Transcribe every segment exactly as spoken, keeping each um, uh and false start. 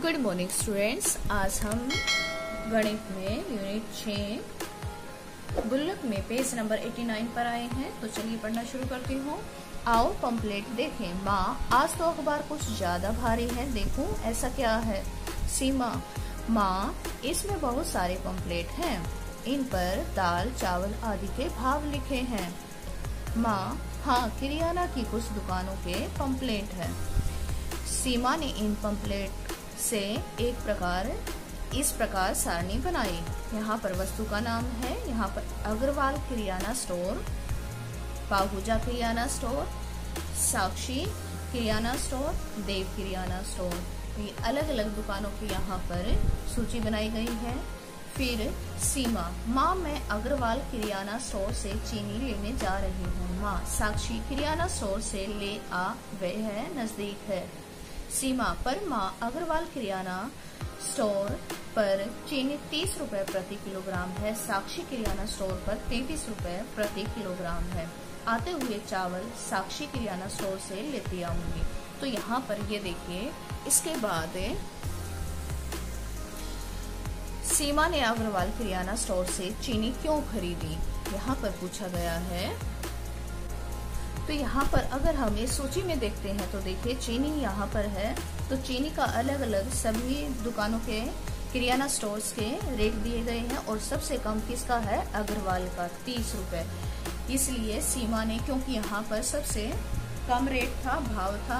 Good morning students. आज हम गणित में यूनिट छः गुल्लक में पेज नंबर नवासी पर आए हैं। तो चलिए पढ़ना शुरू करती हूँ। आओ पंपलेट देखें। माँ, आज तो अखबार कुछ ज्यादा भारी है, देखूं ऐसा क्या है। सीमा, माँ इसमें बहुत सारे पंपलेट हैं, इन पर दाल चावल आदि के भाव लिखे हैं। माँ, हाँ किरियाना की कुछ दुकानों के पंपलेट है। सीमा ने इन पंपलेट से एक प्रकार इस प्रकार सारणी बनाई। यहाँ पर वस्तु का नाम है, यहाँ पर अग्रवाल किरियाना स्टोर, पाहुजा किरियाना स्टोर, साक्षी किरियाना स्टोर, देव किरियाना स्टोर। ये अलग अलग दुकानों की यहाँ पर सूची बनाई गई है। फिर सीमा, माँ मैं अग्रवाल किरियाना स्टोर से चीनी लेने जा रही हूँ। माँ, साक्षी किरियाना स्टोर से ले आ, वह है नजदीक है। सीमा, पर माँ अग्रवाल किरियाना स्टोर पर चीनी तीस रुपए प्रति किलोग्राम है, साक्षी किरियाना स्टोर पर तैतीस रुपए प्रति किलोग्राम है। आते हुए चावल साक्षी किरियाना स्टोर से लेती आऊंगी। तो यहाँ पर ये देखिए, इसके बाद सीमा ने अग्रवाल किरियाना स्टोर से चीनी क्यों खरीदी, यहाँ पर पूछा गया है। तो यहाँ पर अगर हम इस सूची में देखते हैं तो देखिए चीनी यहाँ पर है, तो चीनी का अलग अलग सभी दुकानों के किरियाना स्टोर्स के रेट दिए गए हैं और सबसे कम किसका है, अग्रवाल का, तीस रुपए। इसलिए सीमा ने, क्योंकि यहाँ पर सबसे कम रेट था, भाव था,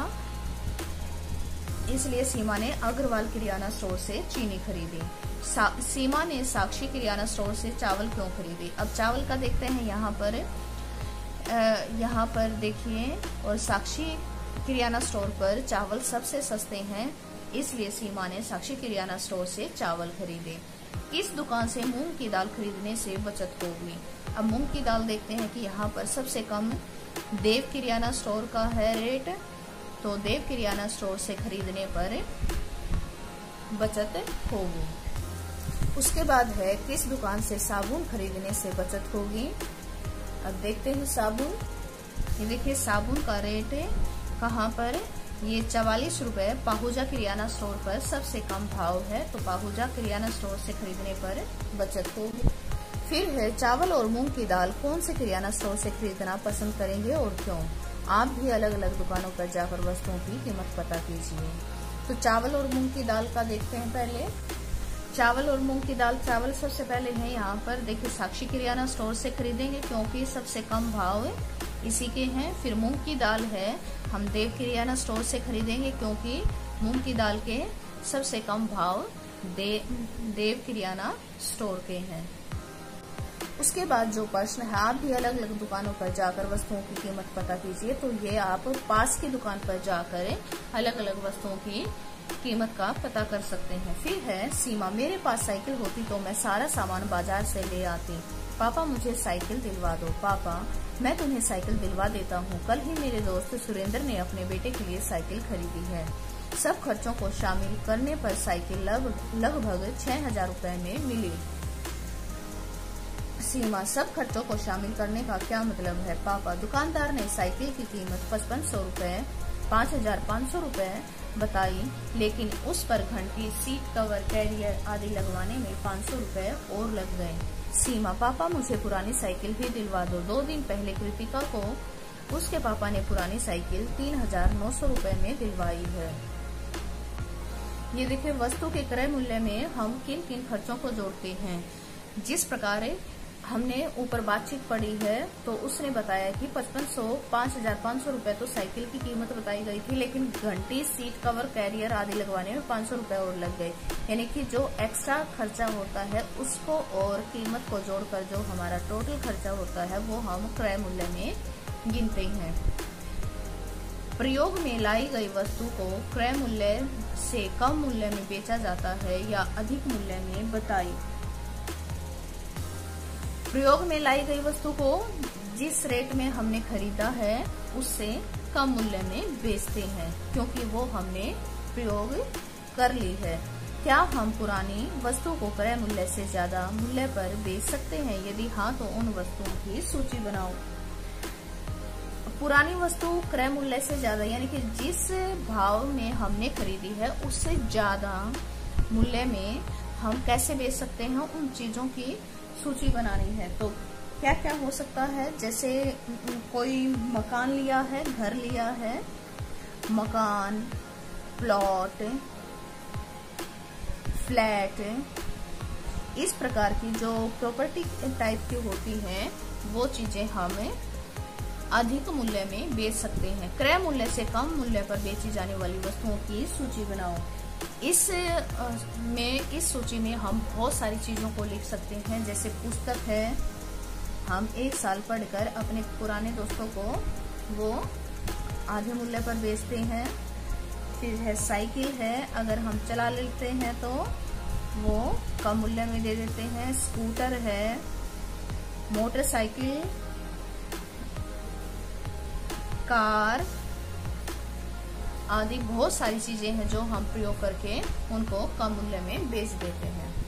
इसलिए सीमा ने अग्रवाल किरियाना स्टोर से चीनी खरीदी। सीमा ने साक्षी किरियाना स्टोर से चावल क्यों खरीदी। अब चावल का देखते हैं। यहाँ पर यहाँ पर देखिए, और साक्षी किरियाना स्टोर पर चावल सबसे सस्ते हैं, इसलिए सीमा ने साक्षी किरियाना स्टोर से चावल खरीदे। इस दुकान से मूंग की दाल खरीदने से बचत होगी। अब मूंग की दाल देखते हैं कि यहाँ पर सबसे कम देव किरियाना स्टोर का है रेट, तो देव किरियाना स्टोर से खरीदने पर बचत होगी। उसके बाद है किस दुकान से साबुन खरीदने से बचत होगी। अब देखते हैं साबुन। ये देखिए साबुन का रेट है कहाँ पर, ये चवालीस रुपए पाहुजा किरियाना स्टोर पर सबसे कम भाव है, तो पाहुजा किरियाना स्टोर से खरीदने पर बचत होगी। फिर है चावल और मूंग की दाल कौन से किरियाना स्टोर से खरीदना पसंद करेंगे और क्यों। आप भी अलग अलग दुकानों पर जाकर वस्तुओं की कीमत पता कीजिए। तो चावल और मूंग की दाल का देखते हैं पहले। चावल और मूंग की दाल, चावल सबसे पहले है यहाँ पर देखिए साक्षी किरियाना स्टोर से खरीदेंगे क्योंकि सबसे कम भाव इसी के हैं। फिर मूंग की दाल है हम देव किरियाना स्टोर से खरीदेंगे क्योंकि मूंग की दाल के सबसे कम भाव दे, देव किरियाना स्टोर के हैं। उसके बाद जो प्रश्न है, आप भी अलग अलग दुकानों पर जाकर वस्तुओं की कीमत पता कीजिए। तो ये आप पास की दुकान पर जाकर अलग अलग वस्तुओं की कीमत का पता कर सकते हैं। फिर है सीमा, मेरे पास साइकिल होती तो मैं सारा सामान बाजार से ले आती। पापा मुझे साइकिल दिलवा दो। पापा, मैं तुम्हें साइकिल दिलवा देता हूँ। कल ही मेरे दोस्त सुरेंद्र ने अपने बेटे के लिए साइकिल खरीदी है। सब खर्चों को शामिल करने पर साइकिल लगभग लगभग छह हजार रूपए में मिली। सीमा, सब खर्चों को शामिल करने का क्या मतलब है। पापा, दुकानदार ने साइकिल की कीमत पचपन सौ रूपए पाँच हजार पाँच सौ रूपए बताई, लेकिन उस पर घंटी, सीट कवर, कैरियर आदि लगवाने में पाँच सौ रूपए और लग गए। सीमा, पापा मुझे पुरानी साइकिल भी दिलवा दो। दो दिन पहले कृतिका को उसके पापा ने पुरानी साइकिल तीन हजार नौ सौ रूपए में दिलवाई है। ये देखिए वस्तु के क्रय मूल्य में हम किन किन खर्चों को जोड़ते हैं। जिस प्रकार हमने ऊपर बातचीत पढ़ी है तो उसने बताया कि पचपन सौ पाँच हजार पाँच सौ रूपये तो साइकिल की कीमत बताई गई थी, लेकिन घंटी, सीट कवर, कैरियर आदि लगवाने में पाँच सौ रूपये और लग गए। यानी कि जो एक्स्ट्रा खर्चा होता है उसको और कीमत को जोड़कर जो हमारा टोटल खर्चा होता है वो हम क्रय मूल्य में गिनते हैं। प्रयोग में लाई गई वस्तु को क्रय मूल्य से कम मूल्य में बेचा जाता है या अधिक मूल्य में बताई। प्रयोग में लाई गई वस्तु को जिस रेट में हमने खरीदा है उससे कम मूल्य में बेचते हैं क्योंकि वो हमने प्रयोग कर ली है। क्या हम पुरानी वस्तु को क्रय मूल्य से ज्यादा मूल्य पर बेच सकते हैं? यदि हाँ तो उन वस्तुओं की सूची बनाओ। पुरानी वस्तु क्रय मूल्य से ज्यादा, यानी कि जिस भाव में हमने खरीदी है उससे ज्यादा मूल्य में हम कैसे बेच सकते हैं, उन चीजों की सूची बनानी है। तो क्या क्या हो सकता है, जैसे कोई मकान लिया है, घर लिया है, मकान, प्लॉट, फ्लैट, इस प्रकार की जो प्रॉपर्टी टाइप की होती है वो चीजें हमें अधिक मूल्य में बेच सकते हैं। क्रय मूल्य से कम मूल्य पर बेची जाने वाली वस्तुओं की सूची बनाओ। इस में इस सूची में हम बहुत सारी चीजों को लिख सकते हैं, जैसे पुस्तक है, हम एक साल पढ़कर अपने पुराने दोस्तों को वो आधे मूल्य पर बेचते हैं। फिर है साइकिल है, अगर हम चला लेते हैं तो वो कम मूल्य में दे देते हैं। स्कूटर है, मोटरसाइकिल, कार आदि बहुत सारी चीजें हैं जो हम प्रयोग करके उनको कम मूल्य में बेच देते हैं।